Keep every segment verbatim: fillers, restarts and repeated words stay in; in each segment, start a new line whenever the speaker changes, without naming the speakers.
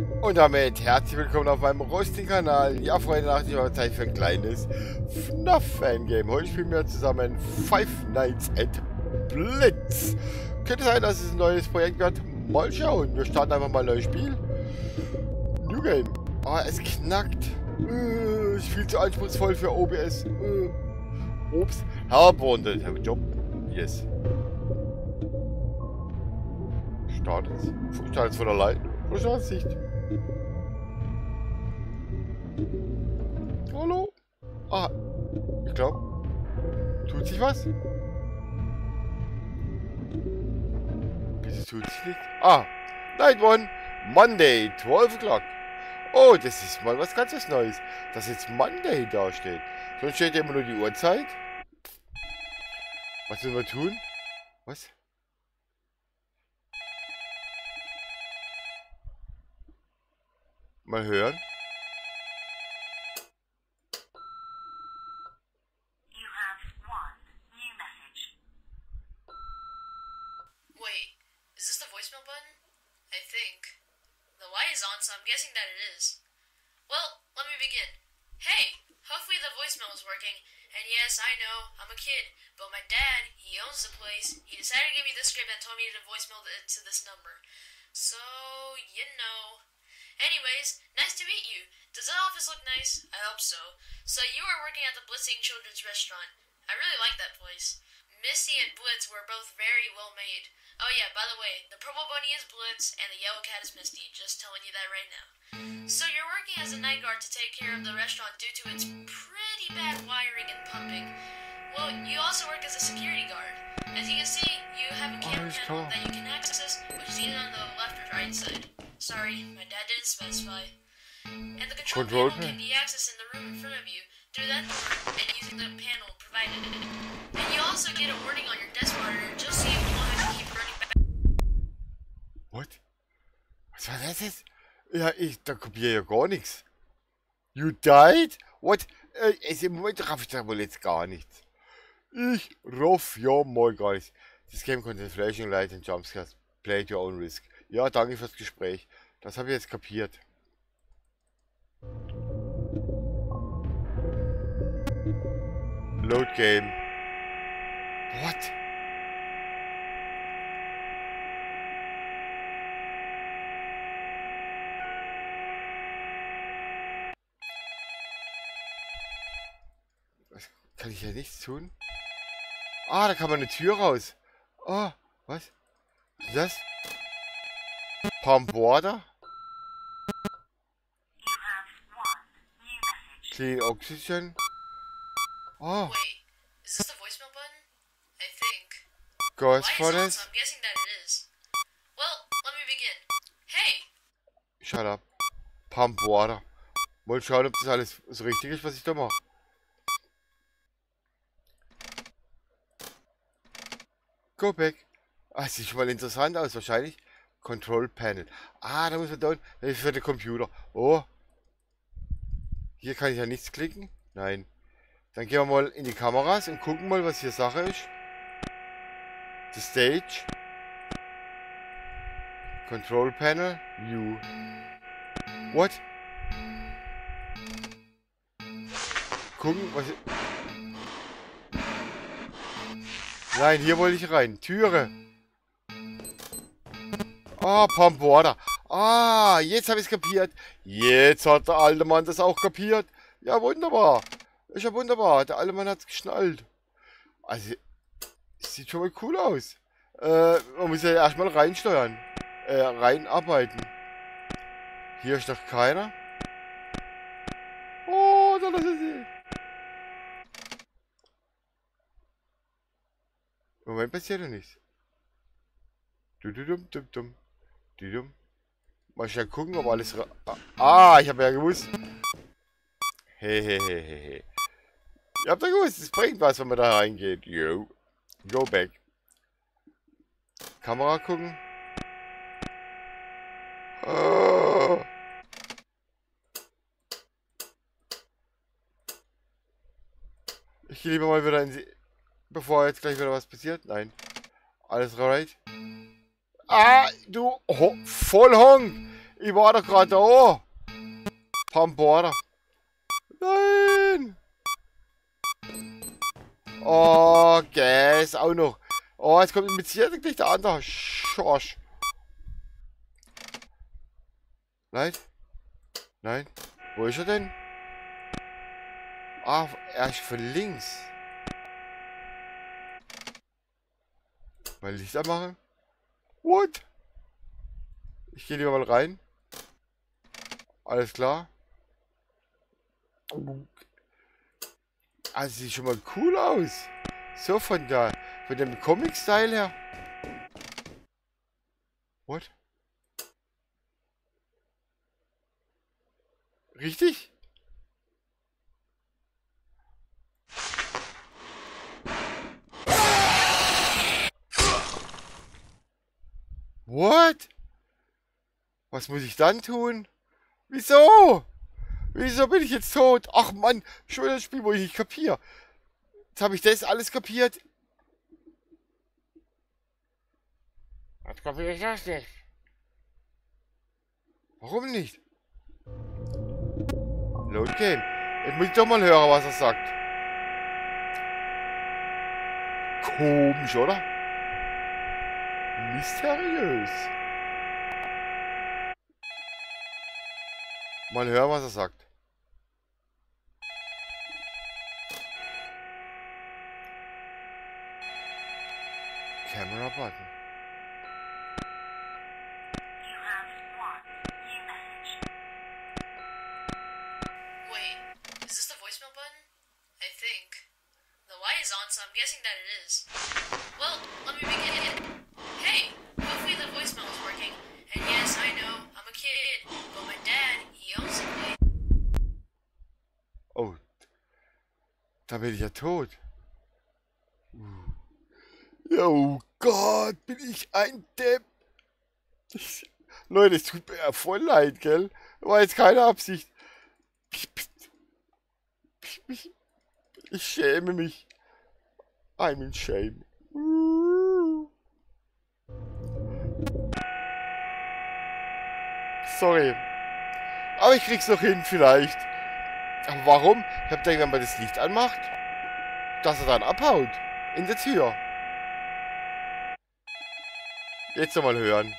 Und damit herzlich willkommen auf meinem rostigen Kanal. Ja, Freunde, nach dieser Zeit für ein kleines F NAF-Fangame. Heute spielen wir zusammen Five Nights at Blitz. Könnte sein, dass es ein neues Projekt wird. Mal schauen. Wir starten einfach mal ein neues Spiel. New Game. Ah, es knackt. Äh, ist viel zu anspruchsvoll für O B S. Äh, Ups. Herbrunde. Job. Yes. Startet. Startet von allein. Oder startet es nicht? Hallo? Ah, ich glaube, tut sich was? Wieso tut sich nichts? Ah, Night One, Monday, zwölf Uhr. Oh, das ist mal was ganz was Neues, dass jetzt Monday da steht. Sonst steht ja immer nur die Uhrzeit. Was sollen wir tun? Was? Mal hören.
Wait, is this the voicemail button? I think. The light is on, so I'm guessing that it is. Well, let me begin. Hey, hopefully the voicemail is working. And yes, I know, I'm a kid, but my dad, he owns the place. He decided to give me the script and told me to voicemail it to this number. So, you know. Anyways, nice to meet you. Does the office look nice? I hope so. So you are working at the Blitzing Children's Restaurant. I really like that place. Misty and Blitz were both very well made. Oh yeah, by the way, the purple bunny is Blitz and the yellow cat is Misty. Just telling you that right now. So you're working as a night guard to take care of the restaurant due to its pretty bad wiring and pumping. Well, you also work as a security guard. As you can see, you have a camera panel that you can access, which is either on the left or right side. Sorry, my dad didn't specify. And the control, control panel can be accessed in the room in front of you through that door and using the panel provided. And you also get a warning on your desk monitor just so you won't have to keep running back.
What? Was war das jetzt? Ja, ich, da kopiere ja gar nichts. You died? What? Äh, es, im Moment raff ich da wohl jetzt gar nichts. Ich raff ja mal gar nichts. Das Game contains flashing light and jumpscares. Play at your own risk. Ja, danke fürs Gespräch. Das habe ich jetzt kapiert. Load Game. What? Was? Kann ich hier nichts tun? Ah, da kann man eine Tür raus. Oh, was? Was ist das? Pump Water? Clean Oxygen? Oh.
Wait, is this the voicemail button? I think.
Ghost
Light is on,
Forest?
so I'm guessing that it is. Well, let me begin. Hey!
Shut up. Pump Water. Mal schauen, ob das alles so richtig ist, was ich da mache. Go back. Ah, sieht schon mal interessant aus, wahrscheinlich. Control Panel. Ah, da muss man da. Das ist für den Computer. Oh. Hier kann ich ja nichts klicken. Nein. Dann gehen wir mal in die Kameras und gucken mal, was hier Sache ist. The Stage. Control Panel. View. What? Gucken, was... Nein, hier wollte ich rein. Türe. Ah, Pump Water. Ah, jetzt habe ich es kapiert. Jetzt hat der alte Mann das auch kapiert. Ja, wunderbar. Ist ja wunderbar. Der alte Mann hat es geschnallt. Also, es sieht schon mal cool aus. Äh, man muss ja erstmal reinsteuern. Äh, reinarbeiten. Hier ist doch keiner. Oh, da lass es sehen. Im Moment passiert ja nichts. Du, du, dum, dum, dum. Du, dum. Mal schnell gucken, ob alles... Ah, ich habe ja gewusst. Hehehehe. Ihr habt ja gewusst, es bringt was, wenn man da reingeht. Yo. Go back. Kamera gucken. Oh. Ich gehe lieber mal wieder in sie... Bevor jetzt gleich wieder was passiert. Nein. Alles right. Ah, du... Oh, Vollhong. Ich war doch gerade da. Pamborder. Nein. Oh, Gas auch noch. Oh, jetzt kommt mit Sicherheit gleich der andere. Schorsch. Nein. Nein. Wo ist er denn? Ah, er ist von links. Mal Licht anmachen. What? Ich gehe lieber mal rein. Alles klar. Also sieht schon mal cool aus. So von da, von dem Comic-Style her. What? Richtig? What? Was muss ich dann tun? Wieso? Wieso bin ich jetzt tot? Ach Mann, schon das Spiel, wo ich nicht kapiere. Jetzt habe ich das alles kapiert. Was kapiere ich das nicht? Warum nicht? Load Game. Jetzt muss ich doch mal hören, was er sagt. Komisch, oder? Mysteriös. Mal hören, was er sagt. Camera button.
You have one new message. Wait, is this the voicemail button? I think. The light is on, so I'm guessing that it is. Well, let me begin. Hey, hopefully the voicemail is working. And yes, I know, I'm a kid, but my dad, he owns the place.
Oh, da bin ich ja tot. Oh Gott, bin ich ein Depp. Ich, Leute, es tut mir ja voll leid, gell? War jetzt keine Absicht. Ich, ich, ich, ich schäme mich. I'm in shame. Sorry. Aber ich krieg's noch hin, vielleicht. Aber warum? Ich hab gedacht, wenn man das Licht anmacht, dass er dann abhaut. In der Tür. Jetzt nochmal hören.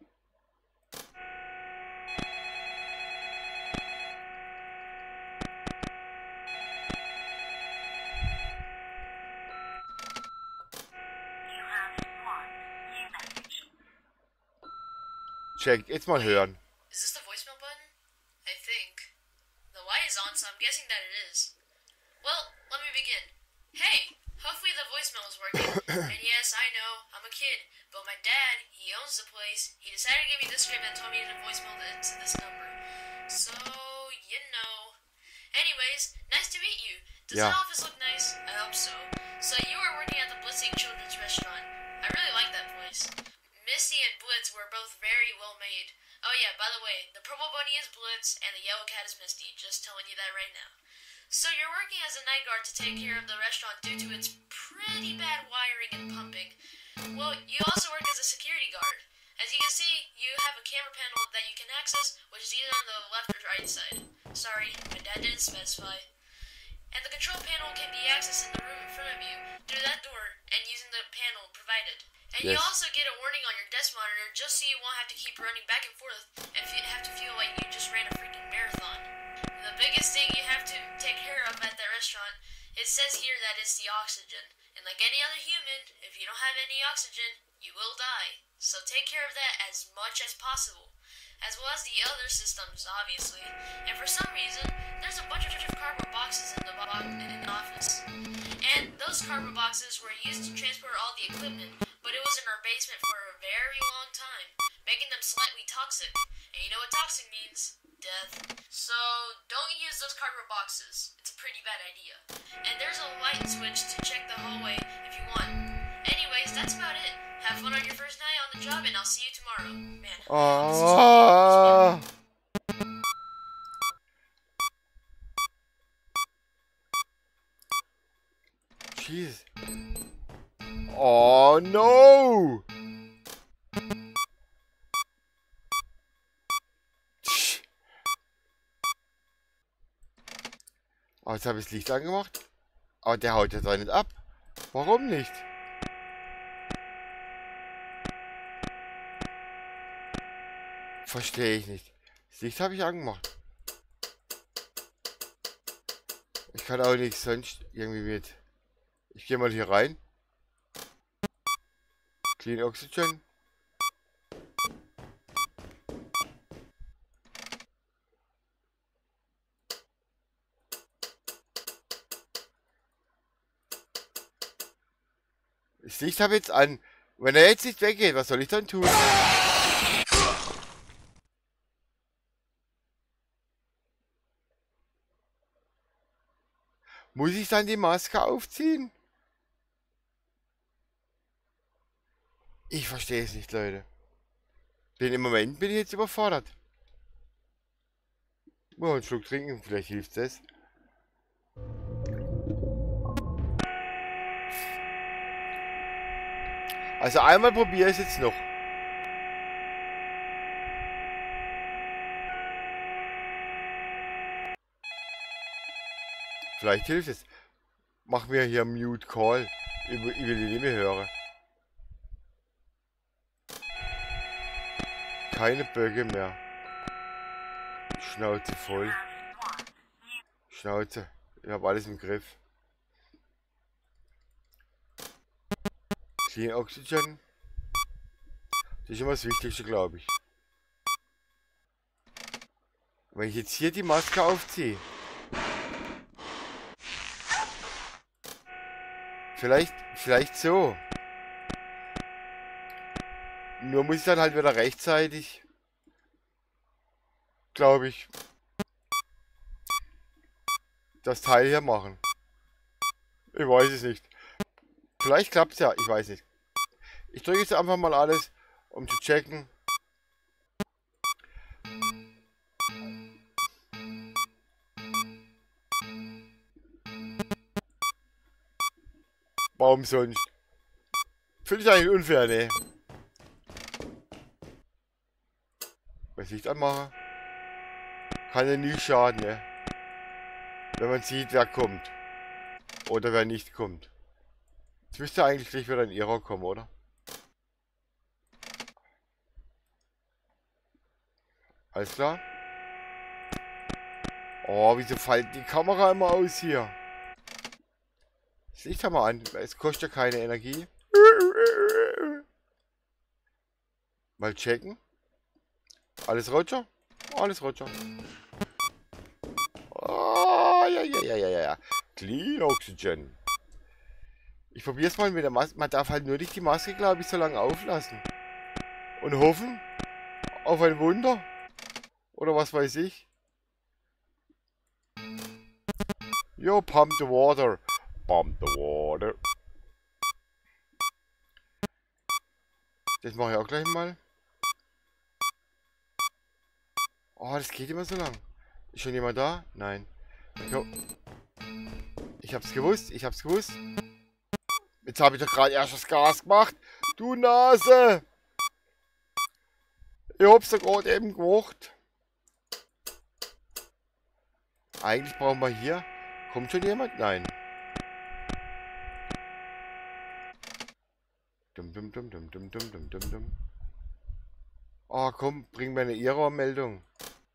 Check, jetzt mal hören.
Is this the voicemail button? I think. The light is on, so I'm guessing that it is. Well, let me begin. Hey, hopefully the voicemail is working. And yes, I know, I'm a kid, but my dad, he owns the place. He decided to give me this script and told me to voicemail it to this number. So, you know. Anyways, nice to meet you. Does
Yeah.
the office look nice? I hope so. So you are working at the Blitzing Children's Restaurant. I really like that place. Misty and Blitz were both very well made. Oh yeah, by the way, the purple bunny is Blitz and the yellow cat is Misty, just telling you that right now. So you're working as a night guard to take care of the restaurant due to its pretty bad wiring and pumping. Well, you also work as a security guard. As you can see, you have a camera panel that you can access, which is either on the left or right side. Sorry, my dad didn't specify. And the control panel can be accessed in the room in front of you through that door and using the panel provided. And you
Yes.
also get a warning on your desk monitor just so you won't have to keep running back and forth and fe- have to feel like you just ran a freaking marathon. The biggest thing you have to take care of at that restaurant, it says here that it's the oxygen. And like any other human, if you don't have any oxygen, you will die. So take care of that as much as possible. As well as the other systems, obviously. And for some reason, there's a bunch of cardboard boxes in the, bo- in the office. And those cardboard boxes were used to transport all the equipment, but it was in our basement for a very long time, making them slightly toxic. And you know what toxic means? Death. So, don't use those cardboard boxes. It's a pretty bad idea. And there's a light switch to check the hallway if you want. Anyways, that's about it. Have fun on your first night on the job, and I'll see you tomorrow. Man.
Ah. Jeez. Oh no! Aber jetzt habe ich das Licht angemacht. Aber der haut jetzt auch nicht ab. Warum nicht? Verstehe ich nicht. Das Licht habe ich angemacht. Ich kann auch nichts sonst irgendwie mit. Ich gehe mal hier rein. Clean Oxygen. Das Licht habe ich jetzt an. Wenn er jetzt nicht weggeht, was soll ich dann tun? Muss ich dann die Maske aufziehen? Ich verstehe es nicht, Leute. Denn im Moment bin ich jetzt überfordert. Mal einen Schluck trinken, vielleicht hilft es. Also einmal probiere ich es jetzt noch. Vielleicht hilft es. Mach mir hier Mute Call. Ich will die nicht mehr hören. Keine Böcke mehr. Schnauze voll. Schnauze. Ich habe alles im Griff. Clean Oxygen. Das ist immer das Wichtigste, glaube ich. Wenn ich jetzt hier die Maske aufziehe. Vielleicht, vielleicht so. Nur muss ich dann halt wieder rechtzeitig, glaube ich, das Teil hier machen. Ich weiß es nicht. Vielleicht klappt es ja, ich weiß nicht. Ich drücke jetzt einfach mal alles, um zu checken. Warum sonst? Finde ich eigentlich unfair, ne? Wenn ich Licht anmache, kann ja nie schaden, ne? Wenn man sieht, wer kommt. Oder wer nicht kommt. Jetzt müsste eigentlich gleich wieder ein Error kommen, oder? Alles klar? Oh, wieso fällt die Kamera immer aus hier? Das Licht haben wir an. Es kostet ja keine Energie. Mal checken. Alles Roger? Alles Roger. Oh, ja, ja, ja, ja, ja. Clean Oxygen. Ich probiere es mal mit der Maske. Man darf halt nur nicht die Maske, glaube ich, so lange auflassen. Und hoffen auf ein Wunder. Oder was weiß ich. Yo, pump the water. Pump the water. Das mache ich auch gleich mal. Oh, das geht immer so lang. Ist schon jemand da? Nein. Ich hab's gewusst. Ich hab's gewusst. Jetzt habe ich doch gerade erst das Gas gemacht. Du Nase! Ich hab's doch gerade eben gemacht. Eigentlich brauchen wir hier... Kommt schon jemand? Nein. Dum dum dum dum dum dum dum dum dum. Oh komm, bring mir eine Error-Meldung.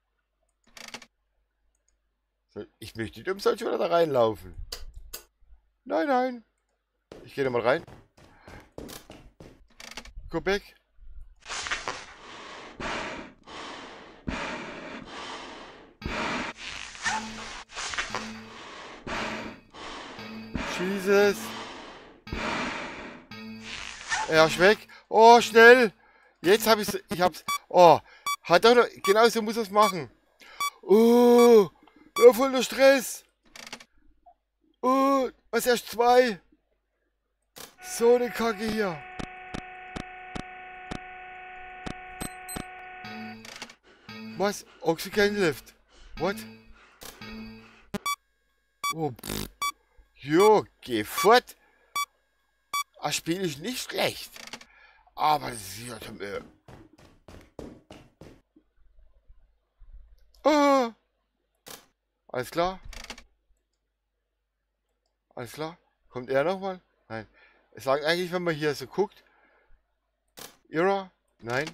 So, ich möchte nicht umsonst wieder da reinlaufen. Nein, nein. Ich gehe da mal rein. Go back. Jesus. Er ist weg. Oh, schnell. Jetzt habe ich ich hab's. Oh, hat er noch. Genau so muss er es machen. Oh, ja, voll der Stress. Oh, was erst zwei. So eine Kacke hier. Was? Oxygen Lift. What? Oh, pff. Jo, geh fort. Das Spiel ist nicht schlecht. Aber das ist hier zum Öl. Oh. Alles klar. Alles klar. Kommt er nochmal? Nein. Es sagt eigentlich, wenn man hier so guckt. Era? Nein.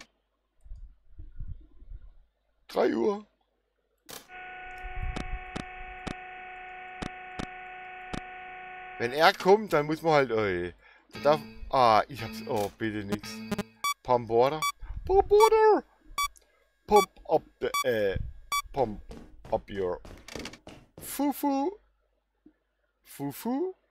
drei Uhr. Wenn er kommt, dann muss man halt... Oh, darf, ah, ich hab's... Oh, bitte nix. Pump Water. Pump Water! Pump up the... Äh, pump up your... Fufu. Fufu.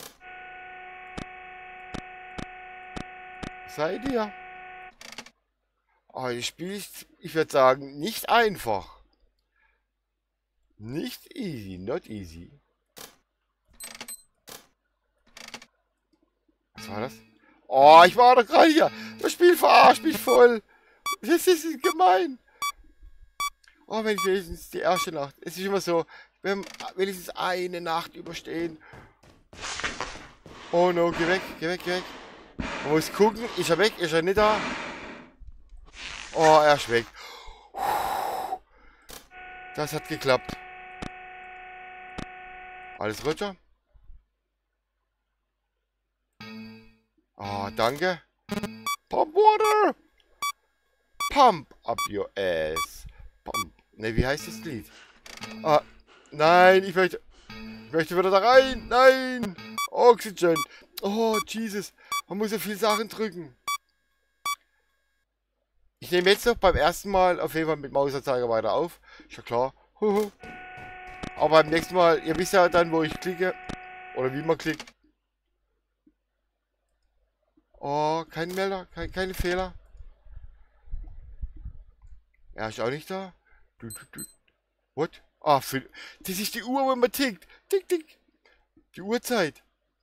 Seid ihr? Ah, ihr spielt, ich würde sagen, nicht einfach. Nicht easy, not easy. Was war das? Oh, ich war doch gerade hier. Das Spiel verarscht mich voll. Das ist gemein. Oh, wenn ich wenigstens die erste Nacht. Es ist immer so, wenn wenigstens eine Nacht überstehen. Oh no, geh weg, geh weg, geh weg. Man muss gucken, ist er weg, ist er nicht da? Oh, er ist weg. Das hat geklappt. Alles Roger? Ah, oh, danke. Pump Water! Pump up your ass. Pump. Ne, wie heißt das Lied? Ah, nein, ich möchte... Ich möchte wieder da rein. Nein! Oxygen. Oh, Jesus. Man muss ja viele Sachen drücken. Ich nehme jetzt noch beim ersten Mal auf jeden Fall mit Mauserzeiger weiter auf. Ist ja klar. Aber beim nächsten Mal, ihr wisst ja dann, wo ich klicke. Oder wie man klickt. Oh, kein Melder, kein, keine Fehler. Er ist auch nicht da. Du, du, du. What? Ah, für, das ist die Uhr, wo man tickt. Tick, tick. Die Uhrzeit.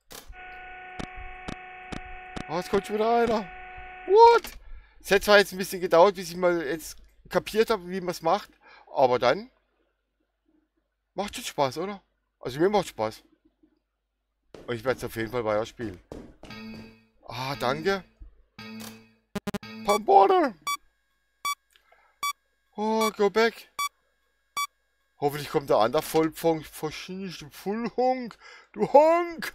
Oh, es kommt schon wieder einer. What? Es hat zwar jetzt ein bisschen gedauert, bis ich mal jetzt kapiert habe, wie man es macht. Aber dann macht schon Spaß, oder? Also mir macht Spaß. Und ich werde es auf jeden Fall weiter spielen. Ah, danke. Pump Water. Oh, go back. Hoffentlich kommt der andere Vollpfunk. Verschießt Full Honk. Du Honk.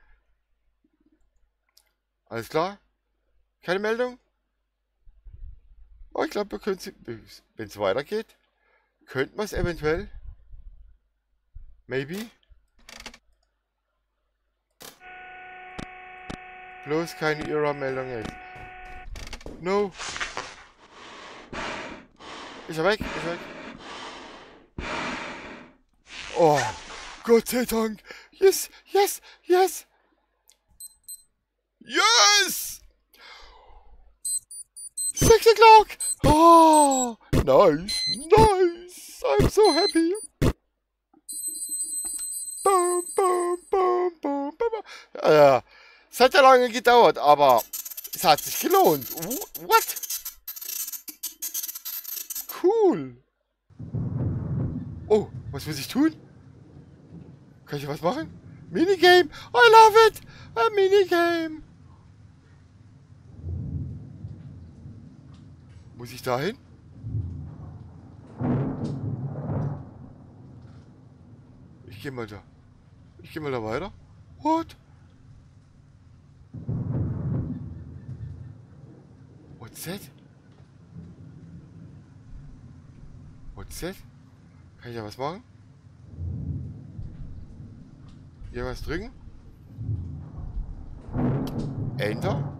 Alles klar? Keine Meldung? Oh, ich glaube, wir können sie, wenn es weitergeht, könnten wir es eventuell. Maybe. Bloß keine Era-Meldung jetzt. No. Ist er weg? Ist er weg? Oh, Gott sei Dank. Yes, yes, yes. Yes! Six o'clock! Oh, nice, nice. I'm so happy. Boom, boom, boom, boom, boom. Ja, es hat ja lange gedauert, aber es hat sich gelohnt. What? Cool. Oh, was muss ich tun? Kann ich was machen? Minigame. I love it. A Minigame. Muss ich da hin? Ich gehe mal da. Ich gehe mal da weiter. What? What's that? What's that? Kann ich da was machen? Hier was drücken? Enter?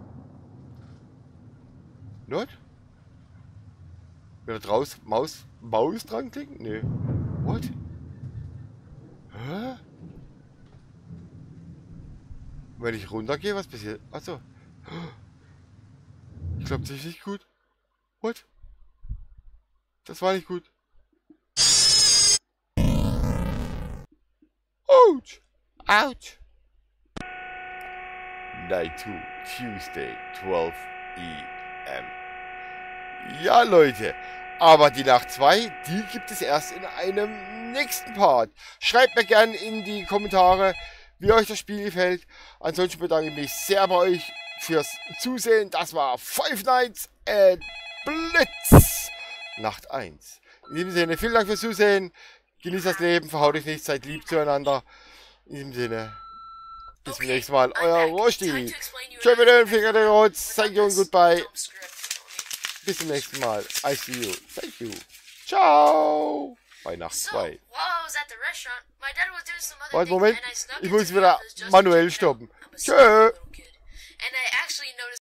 Not? Wieder draus Maus, Maus dran klicken? Nee. What? Hä? Wenn ich runtergehe, was passiert? Achso. Ich glaube, das ist nicht gut. What? Das war nicht gut. Ouch! Ouch! Night two, Tuesday, twelve E M Ja, Leute, aber die Nacht zwei, die gibt es erst in einem nächsten Part. Schreibt mir gerne in die Kommentare, wie euch das Spiel gefällt. Ansonsten bedanke ich mich sehr bei euch fürs Zusehen. Das war Five Nights at Blitz Nacht eins. In diesem Sinne, vielen Dank fürs Zusehen. Genießt das Leben, verhaut euch nicht, seid lieb zueinander. In diesem Sinne, Bis zum nächsten Mal. Euer Rosti. Tschüss mit den Finger der Rotz. Thank you und goodbye. Bis zum nächsten Mal. I see you. Thank you. Ciao. Weihnachten zwei. Warte, Moment. Ich muss wieder manuell stoppen. Tschö.